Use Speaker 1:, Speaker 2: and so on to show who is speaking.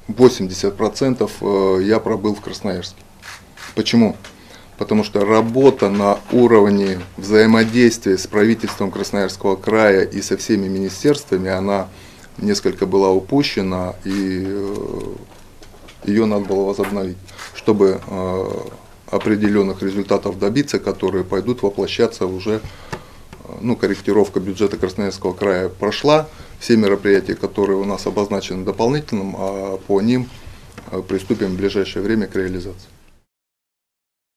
Speaker 1: 80% я пробыл в Красноярске. Почему? Потому что работа на уровне взаимодействия с правительством Красноярского края и со всеми министерствами, она несколько была упущена, и ее надо было возобновить, чтобы определенных результатов добиться, которые пойдут воплощаться уже, корректировка бюджета Красноярского края прошла, все мероприятия, которые у нас обозначены дополнительным, по ним приступим в ближайшее время к реализации.